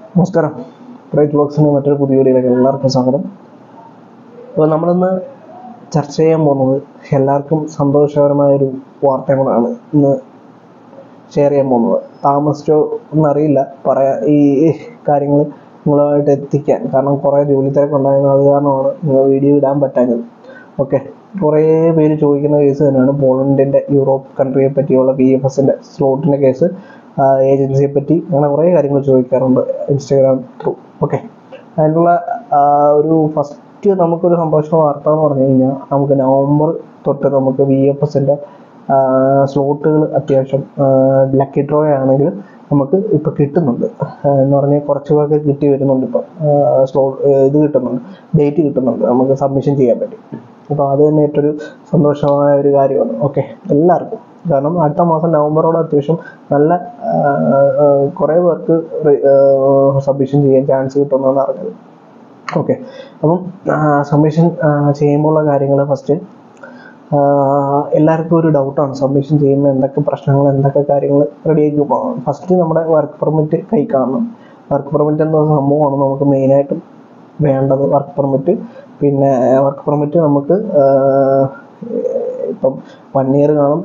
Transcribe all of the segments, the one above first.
നമസ്കാരം. പ്രൈറ്റ് ബോക്സിൻ്റെ മറ്റൊരു പുതിയ വീഡിയോയിലേക്ക് എല്ലാവർക്കും സ്വാഗതം. അപ്പോൾ നമ്മളിന്ന് ചർച്ച ചെയ്യാൻ പോകുന്നത് എല്ലാവർക്കും സന്തോഷകരമായൊരു വാർത്തയും കൂടാണ് ഇന്ന് ഷെയർ ചെയ്യാൻ പോകുന്നത്. താമസിച്ചോ എന്നറിയില്ല ഈ കാര്യങ്ങൾ നിങ്ങളുമായിട്ട് എത്തിക്കാൻ, കാരണം കുറേ ജോലി തിരക്കുണ്ടായിരുന്നു. അത് കാരണമാണ് നിങ്ങൾ വീഡിയോ ഇടാൻ പറ്റാഞ്ഞത്. ഓക്കെ, കുറേ പേര് ചോദിക്കുന്ന കേസ് തന്നെയാണ് പോളണ്ടിൻ്റെ യൂറോപ്പ് കൺട്രിയെ പറ്റിയുള്ള VFSൻ്റെ സ്ലോട്ടിൻ്റെ കേസ്, ഏജൻസിയെ പറ്റി, അങ്ങനെ കുറേ കാര്യങ്ങൾ ചോദിക്കാറുണ്ട് ഇൻസ്റ്റാഗ്രാം ത്രൂ. ഓക്കെ, അതിനുള്ള ഒരു ഫസ്റ്റ് നമുക്കൊരു സന്തോഷ വാർത്ത എന്ന് പറഞ്ഞു കഴിഞ്ഞാൽ, നമുക്ക് നവംബർ തൊട്ട് നമുക്ക് VFSൻ്റെ സ്ലോട്ടുകൾ അത്യാവശ്യം ലക്കി ഡ്രോ ആണെങ്കിൽ നമുക്ക് ഇപ്പോൾ കിട്ടുന്നുണ്ട് എന്ന് പറഞ്ഞാൽ കുറച്ച് പേർക്ക് കിട്ടി വരുന്നുണ്ട്. ഇപ്പം ഇത് കിട്ടുന്നുണ്ട്, ഡേറ്റ് കിട്ടുന്നുണ്ട്, നമുക്ക് സബ്മിഷൻ ചെയ്യാൻ പറ്റും. അപ്പോൾ അത് തന്നെ ഏറ്റൊരു സന്തോഷമായ ഒരു കാര്യമാണ്. ഓക്കെ, എല്ലാവർക്കും. കാരണം അടുത്ത മാസം നവംബറോടെ അത്യാവശ്യം നല്ല കുറേ പേർക്ക് സബ്മിഷൻ ചെയ്യാൻ ചാൻസ് കിട്ടുമെന്നാണ് അറിഞ്ഞത്. ഓക്കെ, അപ്പം സബ്മിഷൻ ചെയ്യുമ്പോഴുള്ള കാര്യങ്ങൾ ഫസ്റ്റ് എല്ലാവർക്കും ഒരു ഡൗട്ടാണ്, സബ്മിഷൻ ചെയ്യുമ്പോൾ എന്തൊക്കെ പ്രശ്നങ്ങൾ, എന്തൊക്കെ കാര്യങ്ങൾ റെഡിയാക്കി പോകണം. ഫസ്റ്റ് നമ്മുടെ വർക്ക് പെർമിറ്റ് കൈ കാണണം. വർക്ക് പെർമിറ്റ് എന്ന സംഭവമാണ് നമുക്ക് മെയിനായിട്ടും വേണ്ടത്. വർക്ക് പെർമിറ്റ്, പിന്നെ വർക്ക് പെർമിറ്റ് നമുക്ക് ഇപ്പം 1 year കാണും,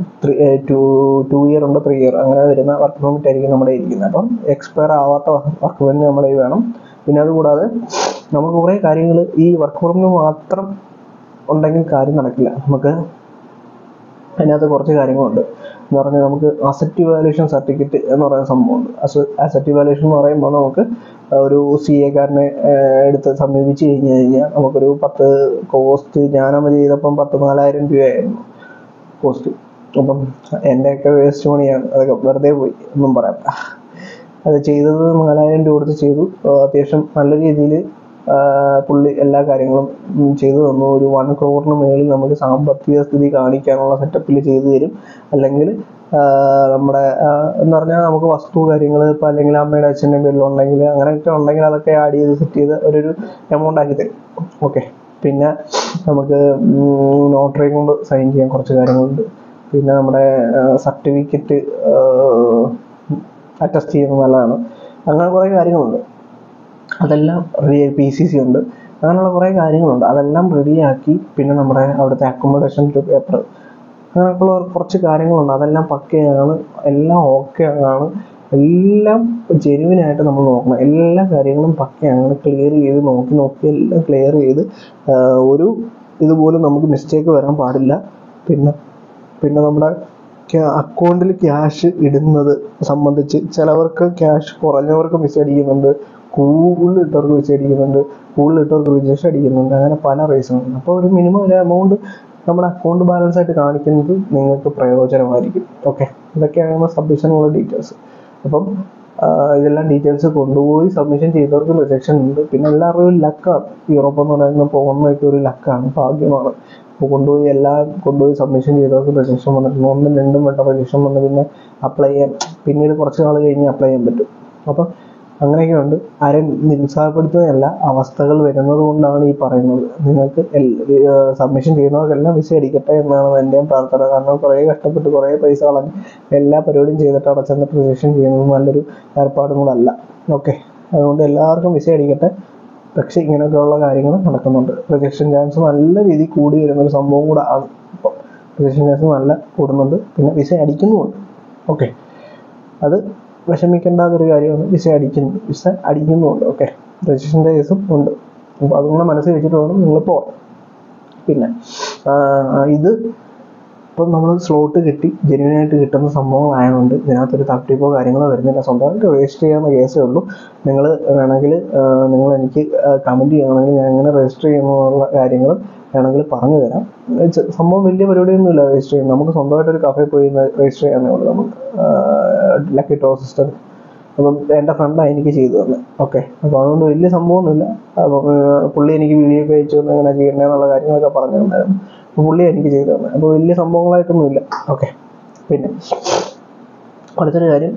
2 year ഉണ്ട്, 3 year അങ്ങനെ വരുന്ന വർക്ക് പെർമിറ്റ് ആയിരിക്കും നമ്മുടെ ഇരിക്കുന്നത്. അപ്പം എക്സ്പയർ ആവാത്ത വർക്ക് പെർമിറ്റ് നമ്മുടെ വേണം. പിന്നെ അതുകൂടാതെ നമുക്ക് കുറേ കാര്യങ്ങൾ ഈ വർക്ക് പെർമിറ്റ് മാത്രം ഉണ്ടെങ്കിൽ കാര്യം നടക്കില്ല. നമുക്ക് അതിനകത്ത് കുറച്ച് കാര്യങ്ങളുണ്ട് എന്ന് പറഞ്ഞാൽ, നമുക്ക് അസറ്റ് ഇവാലുവേഷൻ സർട്ടിഫിക്കറ്റ് എന്ന് പറയുന്ന സംഭവമുണ്ട്. അസറ്റ് ഇവാലുവേഷൻ എന്ന് പറയുമ്പോൾ നമുക്ക് ഒരു CA കാരനെ എടുത്ത് സമീപിച്ച് കഴിഞ്ഞാൽ നമുക്കൊരു 10 കോസ്റ്റ്, ഞാനത് ചെയ്തപ്പം 14,000 രൂപയായിരുന്നു കോസ്റ്റ്. അപ്പം എൻ്റെയൊക്കെ വേസ്റ്റ് മണിയാണ്, അതൊക്കെ വെറുതെ പോയി ഒന്നും പറയാം. അത് ചെയ്തത് 4,000 രൂപ കൊടുത്ത് ചെയ്തു. അത്യാവശ്യം നല്ല രീതിയിൽ പുള്ളി എല്ലാ കാര്യങ്ങളും ചെയ്തു തന്നു. ഒരു 1 crore മേളിൽ നമുക്ക് സാമ്പത്തിക സ്ഥിതി കാണിക്കാനുള്ള സെറ്റപ്പിൽ ചെയ്തു തരും. അല്ലെങ്കിൽ നമ്മുടെ എന്ന് പറഞ്ഞാൽ നമുക്ക് വസ്തു കാര്യങ്ങൾ ഇപ്പോൾ അല്ലെങ്കിൽ അമ്മയുടെ അച്ഛൻ്റെ പേരിലുണ്ടെങ്കിൽ അങ്ങനെയൊക്കെ ഉണ്ടെങ്കിൽ അതൊക്കെ ആഡ് ചെയ്ത് സെറ്റ് ചെയ്ത് ഒരു എമൗണ്ട് ആക്കി തരും. ഓക്കെ, പിന്നെ നമുക്ക് നോട്ടറി കൊണ്ട് സൈൻ ചെയ്യാൻ കുറച്ച് കാര്യങ്ങളുണ്ട്. പിന്നെ നമ്മുടെ സർട്ടിഫിക്കറ്റ് അറ്റസ്റ്റ് ചെയ്യുന്നത് നല്ലതാണ്. അങ്ങനെ കുറേ കാര്യങ്ങളുണ്ട്. അതെല്ലാം PCC ഉണ്ട്, അങ്ങനെയുള്ള കുറേ കാര്യങ്ങളുണ്ട്. അതെല്ലാം റെഡിയാക്കി പിന്നെ നമ്മുടെ അവിടുത്തെ അക്കോമഡേഷൻ പേപ്പർ, അങ്ങനെയൊക്കെയുള്ള കുറച്ച് കാര്യങ്ങളുണ്ട്. അതെല്ലാം പക്കയാണ്, എല്ലാം ഓക്കെ ആണ്, എല്ലാം ജെനുവിനായിട്ട് നമ്മൾ നോക്കണം. എല്ലാ കാര്യങ്ങളും പക്കയാണ്, ക്ലിയർ ചെയ്ത് നോക്കി എല്ലാം ക്ലിയർ ചെയ്ത് ഒരു ഇതുപോലും നമുക്ക് മിസ്റ്റേക്ക് വരാൻ പാടില്ല. പിന്നെ നമ്മുടെ അക്കൗണ്ടിൽ ക്യാഷ് ഇടുന്നത് സംബന്ധിച്ച് ചിലവർക്ക് ക്യാഷ് കുറഞ്ഞവർക്ക് മിസ് അടിക്കുന്നുണ്ട്, കൂടുതലിട്ടവർക്ക് മിസ് അടിക്കുന്നുണ്ട്, കൂടുതലിട്ടവർക്ക് റിജക്ഷൻ അടിക്കുന്നുണ്ട്, അങ്ങനെ പല റീസണുണ്ട്. അപ്പോൾ ഒരു മിനിമം ഒരു എമൗണ്ട് നമ്മുടെ അക്കൗണ്ട് ബാലൻസ് ആയിട്ട് കാണിക്കുന്നത് നിങ്ങൾക്ക് പ്രയോജനമായിരിക്കും. ഓക്കെ, ഇതൊക്കെയാണ് സബ്മിഷനുള്ള ഡീറ്റെയിൽസ്. അപ്പം ഇതെല്ലാം ഡീറ്റെയിൽസ് കൊണ്ടുപോയി സബ്മിഷൻ ചെയ്തവർക്ക് റിജക്ഷൻ ഉണ്ട്. പിന്നെ എല്ലാവരുടെയും ഒരു ലക്കാണ്, യൂറോപ്പ് എന്ന് പറയുന്നത് പോകുന്നതൊക്കെ ഒരു ലക്കാണ്, ഭാഗ്യമാണ്. അപ്പോൾ കൊണ്ടുപോയി സബ്മിഷൻ ചെയ്തവർക്ക് റിജക്ഷൻ വന്നിട്ടുണ്ട്. 1, 2 വട്ടം റിജക്ഷൻ വന്ന് പിന്നെ അപ്ലൈ ചെയ്യാൻ, പിന്നീട് കുറച്ച് നാൾ കഴിഞ്ഞ് അപ്ലൈ ചെയ്യാൻ പറ്റും. അപ്പം അങ്ങനെയൊക്കെ ഉണ്ട്. ആരെയും നിരുത്സാഹപ്പെടുത്തുന്നതല്ല, അവസ്ഥകൾ വരുന്നത് കൊണ്ടാണ് ഈ പറയുന്നത്. നിങ്ങൾക്ക് സബ്മിഷൻ ചെയ്യുന്നവർക്കെല്ലാം വിസ അടിക്കട്ടെ എന്നാണ് എൻ്റെയും പ്രാർത്ഥന. കാരണം കുറേ കഷ്ടപ്പെട്ട് കുറേ പൈസ കളഞ്ഞ് എല്ലാ പരിപാടിയും ചെയ്തിട്ട് അടച്ചെന്നിട്ട് റിജക്ഷൻ ചെയ്യുന്നത് നല്ലൊരു ഏർപ്പാടും കൂടെ അല്ല. ഓക്കെ, അതുകൊണ്ട് എല്ലാവർക്കും വിസ അടിക്കട്ടെ. പക്ഷേ ഇങ്ങനെയൊക്കെയുള്ള കാര്യങ്ങൾ നടക്കുന്നുണ്ട്. റിജക്ഷൻ ചാൻസ് നല്ല രീതിയിൽ കൂടി വരുന്നൊരു സംഭവം കൂടെ ആണ്. ഇപ്പം റിജക്ഷൻ ചാൻസ് നല്ല കൂടുന്നുണ്ട്, പിന്നെ വിസ അടിക്കുന്നുമുണ്ട്. ഓക്കെ, അത് വിഷമിക്കേണ്ടാത്തൊരു കാര്യമാണ്. വിസ അടിക്കുന്നുമുണ്ട്. ഓക്കെ, രജിസ്ട്രേഷൻ്റെ കേസും ഉണ്ട്. അപ്പോൾ അതുകൊണ്ട് മനസ്സിൽ വെച്ചിട്ട് വേണം നിങ്ങൾ പോകാൻ. പിന്നെ ഇത് ഇപ്പം നമ്മൾ സ്ലോട്ട് കിട്ടി, ജെന്യുവനായിട്ട് കിട്ടുന്ന സംഭവങ്ങളായതുകൊണ്ട് ഇതിനകത്തൊരു തട്ടിപ്പോ കാര്യങ്ങളോ വരുന്നില്ല. സ്വന്തമായിട്ട് രജിസ്റ്റർ ചെയ്യാവുന്ന കേസേ ഉള്ളൂ. നിങ്ങൾ വേണമെങ്കിൽ നിങ്ങൾ എനിക്ക് കമൻറ്റ് ചെയ്യുകയാണെങ്കിൽ ഞാൻ എങ്ങനെ രജിസ്റ്റർ ചെയ്യുന്നുള്ള കാര്യങ്ങളും വേണമെങ്കിൽ പറഞ്ഞു തരാം. സംഭവം വലിയ പരിപാടിയൊന്നുമില്ല രജിസ്റ്റർ ചെയ്യുന്നത്. നമുക്ക് സ്വന്തമായിട്ടൊരു കഫേ പോയി രജിസ്റ്റർ ചെയ്യാവുന്നേ ഉള്ളൂ. നമുക്ക് ലക്കി ഡ്രോ സിസ്റ്റം. അപ്പം എൻ്റെ ഫ്രണ്ടാണ് എനിക്ക് ചെയ്തു തന്നെ. ഓക്കെ, അപ്പോൾ അതുകൊണ്ട് വലിയ സംഭവമൊന്നുമില്ല. അപ്പം പുള്ളി എനിക്ക് വീഡിയോ ഒക്കെ അയച്ചു തന്നു എങ്ങനെ ചെയ്യണമെന്നുള്ള കാര്യങ്ങളൊക്കെ പറഞ്ഞു തന്നായിരുന്നു. അപ്പോൾ പുള്ളി എനിക്ക് ചെയ്തു തന്നെ. അപ്പോൾ വലിയ സംഭവങ്ങളായിട്ടൊന്നുമില്ല. ഓക്കെ, പിന്നെ അടുത്തൊരു കാര്യം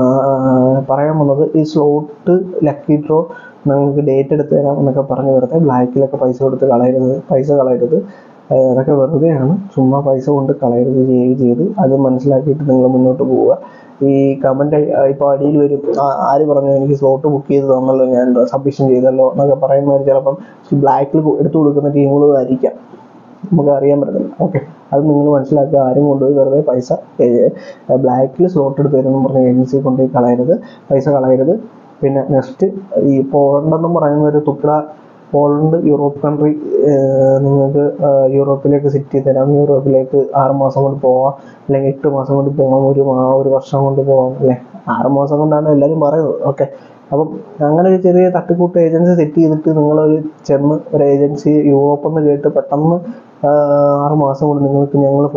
പറയാൻ വന്നത്, ഈ സ്ലോട്ട് ലക്കി ഡ്രോ നിങ്ങൾക്ക് ഡേറ്റ് എടുത്ത് തരാം എന്നൊക്കെ പറഞ്ഞ് വെറുതെ ബ്ലാക്കിലൊക്കെ പൈസ കളയരുത്. അതൊക്കെ വെറുതെയാണ്. ചുമ്മാ പൈസ കൊണ്ട് കളയരുത്. ചെയ്ത് അത് മനസ്സിലാക്കിയിട്ട് നിങ്ങൾ മുന്നോട്ട് പോവുക. ഈ കമൻറ്റ് ഇപ്പോൾ അടിയിൽ വരും, ആര് പറഞ്ഞു എനിക്ക് സ്ലോട്ട് ബുക്ക് ചെയ്ത് തന്നല്ലോ, ഞാൻ സബ്മിഷൻ ചെയ്തല്ലോ എന്നൊക്കെ പറയുന്നവർ ചിലപ്പം ബ്ലാക്കിൽ എടുത്തു കൊടുക്കുന്ന ടീമുകളും ആയിരിക്കാം, നമുക്ക് അറിയാൻ പറ്റത്തില്ല. ഓക്കെ, അത് നിങ്ങൾ മനസ്സിലാക്കുക. ആരും കൊണ്ടുപോയി വെറുതെ പൈസ ബ്ലാക്കിൽ സ്ലോട്ട് എടുത്ത് തരുമെന്ന് പറഞ്ഞ ഏജൻസി കൊണ്ടുപോയി കളയരുത്, പൈസ കളയരുത്. പിന്നെ നെക്സ്റ്റ് ഈ പോളണ്ട് എന്ന് പറയുന്ന ഒരു പോളണ്ട് യൂറോപ്പ് കൺട്രി, നിങ്ങൾക്ക് യൂറോപ്പിലേക്ക് സെറ്റ് ചെയ്ത് തരാം. യൂറോപ്പിലേക്ക് 6 മാസം കൊണ്ട് പോവാം, അല്ലെങ്കിൽ 8 മാസം കൊണ്ട് പോകാം, ഒരു വർഷം കൊണ്ട് പോകാം, അല്ലെ 6 മാസം കൊണ്ടാണ് എല്ലാവരും പറയുന്നത്. ഓക്കെ, അപ്പം അങ്ങനെ ഒരു ചെറിയ തട്ടിക്കൂട്ട് ഏജൻസി സെറ്റ് ചെയ്തിട്ട് നിങ്ങളൊരു ചെന്ന് ഒരു ഏജൻസി യൂറോപ്പ് എന്ന് കേട്ട് പെട്ടെന്ന് 6 മാസം കൊണ്ട് നിങ്ങൾക്ക് ഞങ്ങൾ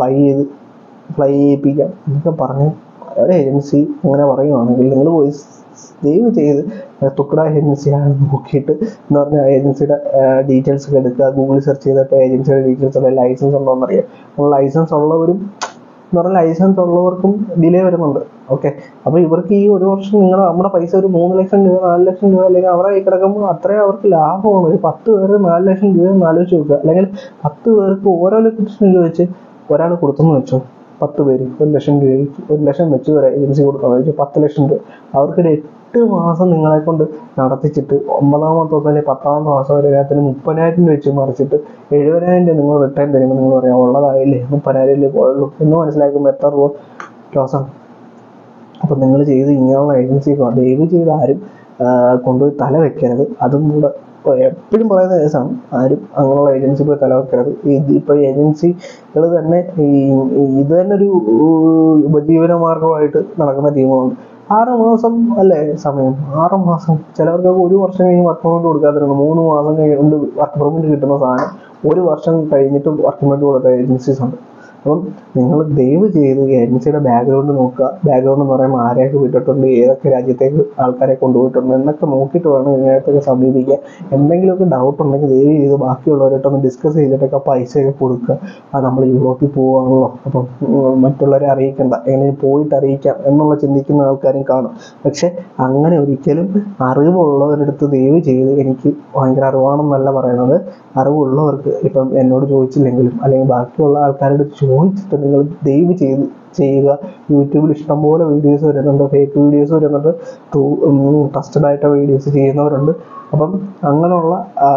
ഫ്ലൈ ചെയ്യിപ്പിക്കാം എന്നൊക്കെ പറഞ്ഞ് ഒരു ഏജൻസി അങ്ങനെ പറയുകയാണെങ്കിൽ നിങ്ങൾ പോയി ദയവ് ചെയ്ത് തുക്കട ഏജൻസിയാണെന്ന് നോക്കിയിട്ട് എന്ന് പറഞ്ഞാൽ ഏജൻസിയുടെ ഡീറ്റെയിൽസ് ഒക്കെ എടുക്കുക, ഗൂഗിളിൽ സെർച്ച് ചെയ്തിട്ട് ഏജൻസിയുടെ ഡീറ്റെയിൽസ് ഉള്ള ലൈസൻസ് ഉണ്ടോ എന്നറിയാം. ലൈസൻസ് ഉള്ളവരും എന്ന് പറഞ്ഞാൽ ലൈസൻസ് ഉള്ളവർക്കും ഡിലേ വരുന്നുണ്ട്. ഓക്കെ, അപ്പോൾ ഇവർക്ക് ഈ ഒരു വർഷം നമ്മുടെ പൈസ ഒരു 3 ലക്ഷം രൂപ 4 ലക്ഷം രൂപ അല്ലെങ്കിൽ അവരുടെ കൈ കിടക്കുമ്പോൾ അത്രയും അവർക്ക് ലാഭമാണ്. ഒരു 10 പേര് 4 ലക്ഷം രൂപ ആലോചിച്ച് നോക്കുക, അല്ലെങ്കിൽ 10 പേർക്ക് ഓരോ ലക്ഷം രൂപ വെച്ച് ഒരാൾ കൊടുത്തെന്ന് വെച്ചോ, 10 പേര് 1 ലക്ഷം രൂപയ്ക്ക് 1 ലക്ഷം വെച്ച് ഒരു ഏജൻസി കൊടുക്കാന്ന് വെച്ചാൽ 10 ലക്ഷം രൂപ. അവർക്കൊരു 8 മാസം നിങ്ങളെ കൊണ്ട് നടത്തിച്ചിട്ട് 9ാമത്തെ ദിവസം അല്ലെങ്കിൽ 10ാമത്തെ മാസം വരെ അതിന് 30,000 രൂപ വെച്ച് മറിച്ചിട്ട് 70,000 രൂപ നിങ്ങൾ റിട്ടേൺ തരുമ്പോൾ നിങ്ങൾ പറയാം ഉള്ളതായില്ലേ 30,000 രൂപ പോയുള്ളൂ എന്ന് മനസ്സിലാക്കുമ്പോൾ എത്ര രൂപ ലോസാണ്. അപ്പം നിങ്ങൾ ചെയ്ത് ഇങ്ങനെയുള്ള ഏജൻസി ദയവ് ചെയ്ത് ആരും കൊണ്ടുപോയി തല വെക്കരുത്. അതും കൂടെ എപ്പോഴും പറയുന്ന കേസാണ്, ആരും അങ്ങനെയുള്ള ഏജൻസി പോയി തല വെക്കരുത്. ഇപ്പോൾ ഏജൻസികൾ തന്നെ ഇത് തന്നെ ഒരു ഉപജീവന മാർഗമായിട്ട് നടക്കുന്ന ടീമുകളുണ്ട്. 6 മാസം അല്ലേ സമയം, 6 മാസം, ചിലവർക്കൊക്കെ 1 വർഷം കഴിഞ്ഞ് വർക്ക് പെർമിറ്റ് കൊടുക്കാതിരുന്നു 3 മാസം കഴിഞ്ഞുകൊണ്ട് വർക്ക് പെർമിറ്റ് കിട്ടുന്ന സാധനം 1 വർഷം കഴിഞ്ഞിട്ടും വർക്ക് പെർമിറ്റ് കൊടുത്ത ഏജൻസീസ് ഉണ്ട്. അപ്പം നിങ്ങൾ ദയവ് ചെയ്ത് ഏജൻസിയുടെ ബാക്ക്ഗ്രൗണ്ട് നോക്കുക. ബാക്ക്ഗ്രൗണ്ട് എന്ന് പറയുമ്പോൾ ആരെയൊക്കെ വിട്ടിട്ടുണ്ട്, ഏതൊക്കെ രാജ്യത്തേക്ക് ആൾക്കാരെ കൊണ്ടുപോയിട്ടുണ്ട് എന്നൊക്കെ നോക്കിയിട്ട് വേണം ഇതിനകത്തൊക്കെ സമീപിക്കാൻ. എന്തെങ്കിലുമൊക്കെ ഡൗട്ട് ഉണ്ടെങ്കിൽ ദയവ് ചെയ്ത് ബാക്കിയുള്ളവരായിട്ടൊന്ന് ഡിസ്കസ് ചെയ്തിട്ടൊക്കെ പൈസയൊക്കെ കൊടുക്കുക. നമ്മൾ യൂറോപ്പിൽ പോവുകയാണല്ലോ, അപ്പം മറ്റുള്ളവരെ അറിയിക്കണ്ട, എങ്ങനെ പോയിട്ട് അറിയിക്കാം എന്നുള്ള ചിന്തിക്കുന്ന ആൾക്കാരും കാണും. പക്ഷെ അങ്ങനെ ഒരിക്കലും അറിവുള്ളവരടുത്ത് ദയവ് ചെയ്ത്, എനിക്ക് ഭയങ്കര അറിവാണെന്നല്ല പറയുന്നത്, അറിവുള്ളവർക്ക് ഇപ്പം എന്നോട് ചോദിച്ചില്ലെങ്കിലും അല്ലെങ്കിൽ ബാക്കിയുള്ള ആൾക്കാരോട് ചോദിച്ചിട്ട് നിങ്ങൾ ദയവ് ചെയ്ത് ചെയ്യുക. യൂട്യൂബിൽ ഇഷ്ടംപോലെ വീഡിയോസ് വരുന്നുണ്ട്, ഫേക്ക് വീഡിയോസ് വരുന്നുണ്ട്, ട്രസ്റ്റഡ് ആയിട്ട് വീഡിയോസ് ചെയ്യുന്നവരുണ്ട്. അപ്പം അങ്ങനെയുള്ള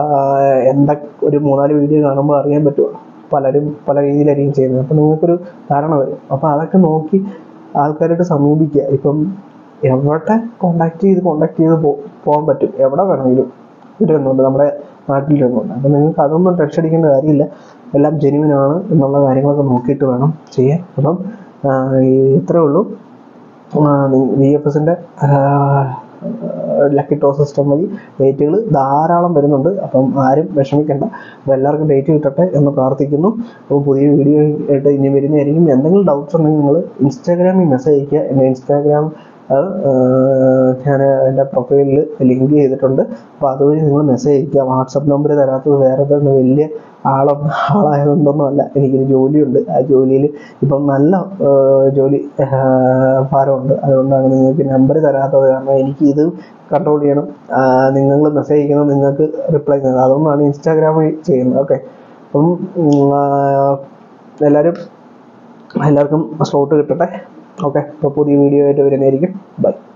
ഒരു 3-4 വീഡിയോ കാണുമ്പോൾ അറിയാൻ പറ്റുമോ, പലരും പല രീതിയിലായിരിക്കും ചെയ്യുന്നത്. അപ്പം നിങ്ങൾക്കൊരു ധാരണ വരും. അപ്പം അതൊക്കെ നോക്കി ആൾക്കാരായിട്ട് സമീപിക്കുക. ഇപ്പം എവിടെ കോണ്ടാക്ട് ചെയ്ത് പോകാൻ പറ്റും, എവിടെ വേണമെങ്കിലും ഇരുന്നുണ്ട്, നമ്മുടെ നാട്ടിലിരുന്നുണ്ട്. അപ്പം നിങ്ങൾക്ക് അതൊന്നും ടെൻഷൻ അടിക്കേണ്ട കാര്യമില്ല, എല്ലാം ജെന്യുവിനാണ് എന്നുള്ള കാര്യങ്ങളൊക്കെ നോക്കിയിട്ട് വേണം ചെയ്യാൻ. അപ്പം ഇത്രേ ഉള്ളൂ. VFSൻ്റെ ലക്കി ഡ്രോ സിസ്റ്റം വഴി ഡേറ്റുകൾ ധാരാളം വരുന്നുണ്ട്. അപ്പം ആരും വിഷമിക്കേണ്ട. അപ്പോൾ എല്ലാവർക്കും ഡേറ്റ് കിട്ടട്ടെ എന്ന് പ്രാർത്ഥിക്കുന്നു. അപ്പോൾ പുതിയ വീഡിയോ ആയിട്ട് ഇനി വരുന്നതായിരിക്കും. എന്തെങ്കിലും ഡൗട്ട്സ് ഉണ്ടെങ്കിൽ നിങ്ങൾ ഇൻസ്റ്റാഗ്രാമിൽ മെസ്സേജ് അയയ്ക്കുക. എൻ്റെ ഇൻസ്റ്റാഗ്രാം ഞാൻ എൻ്റെ പ്രൊഫൈലിൽ ലിങ്ക് ചെയ്തിട്ടുണ്ട്. അപ്പോൾ അതുവഴി നിങ്ങൾ മെസ്സേജ് അയയ്ക്കുക. വാട്സപ്പ് നമ്പർ തരാത്തത് വേറെ വലിയ ആളായതുകൊണ്ടൊന്നും അല്ല, എനിക്കൊരു ജോലിയുണ്ട്. ആ ജോലിയിൽ ഇപ്പം നല്ല ജോലി ഭാരമുണ്ട്. അതുകൊണ്ടാണ് നിങ്ങൾക്ക് നമ്പർ തരാത്തത്. കാരണം എനിക്ക് ഇത് കൺട്രോൾ ചെയ്യണം. നിങ്ങൾ മെസ്സേജ് അയക്കുന്നത് നിങ്ങൾക്ക് റിപ്ലൈ ചെയ്യുന്നത്, അതുകൊണ്ടാണ് ഇൻസ്റ്റാഗ്രാം വഴി ചെയ്യുന്നത്. ഓക്കെ, അപ്പം എല്ലാവർക്കും സ്ലോട്ട് കിട്ടട്ടെ. ഓക്കെ, അപ്പോൾ പുതിയ വീഡിയോ ആയിട്ട് വരുന്നതായിരിക്കും. ബൈ.